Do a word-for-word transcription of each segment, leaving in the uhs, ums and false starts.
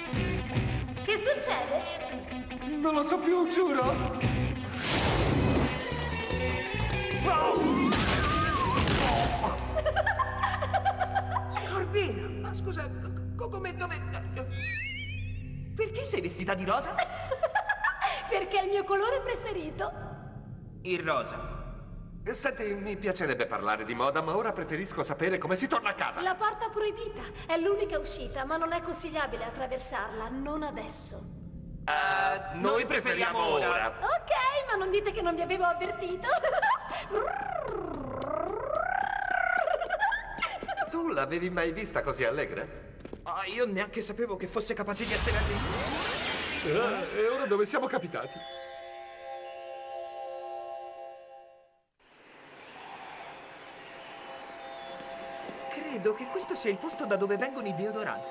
Che succede? Non lo so più, giuro! Oh! Corvina, ma scusa, co come dove... Perché sei vestita di rosa? Perché è il mio colore preferito. Il rosa. Senti, mi piacerebbe parlare di moda, ma ora preferisco sapere come si torna a casa. La porta proibita è l'unica uscita, ma non è consigliabile attraversarla, non adesso. Uh, noi preferiamo ora. Ok, ma non dite che non vi avevo avvertito. Tu l'avevi mai vista così allegra? Ah, io neanche sapevo che fosse capace di essere allegra. Eh, e ora dove siamo capitati? Credo che questo sia il posto da dove vengono i deodoranti.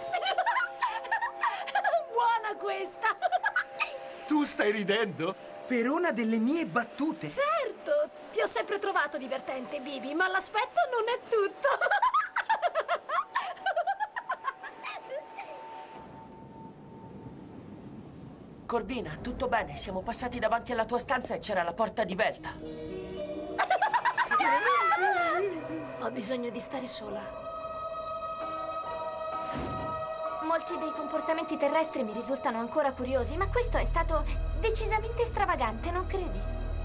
Buona questa! Tu stai ridendo? Per una delle mie battute. Certo, ti ho sempre trovato divertente, Bibi, ma l'aspetto non è tutto. Corvina, tutto bene? Siamo passati davanti alla tua stanza e c'era la porta di Velta. Ho bisogno di stare sola. Molti dei comportamenti terrestri mi risultano ancora curiosi, ma questo è stato decisamente stravagante, non credi?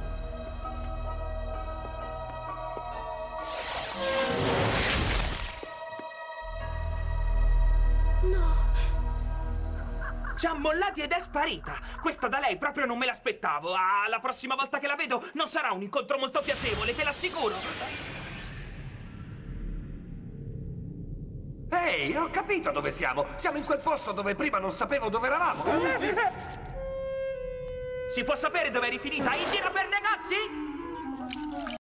No. Ci ha mollati ed è sparita. Questa da lei proprio non me l'aspettavo. Ah, la prossima volta che la vedo non sarà un incontro molto piacevole, te l'assicuro. Ehi, ho capito dove siamo! Siamo in quel posto dove prima non sapevo dove eravamo! Si può sapere dove eri finita? In giro per negozi?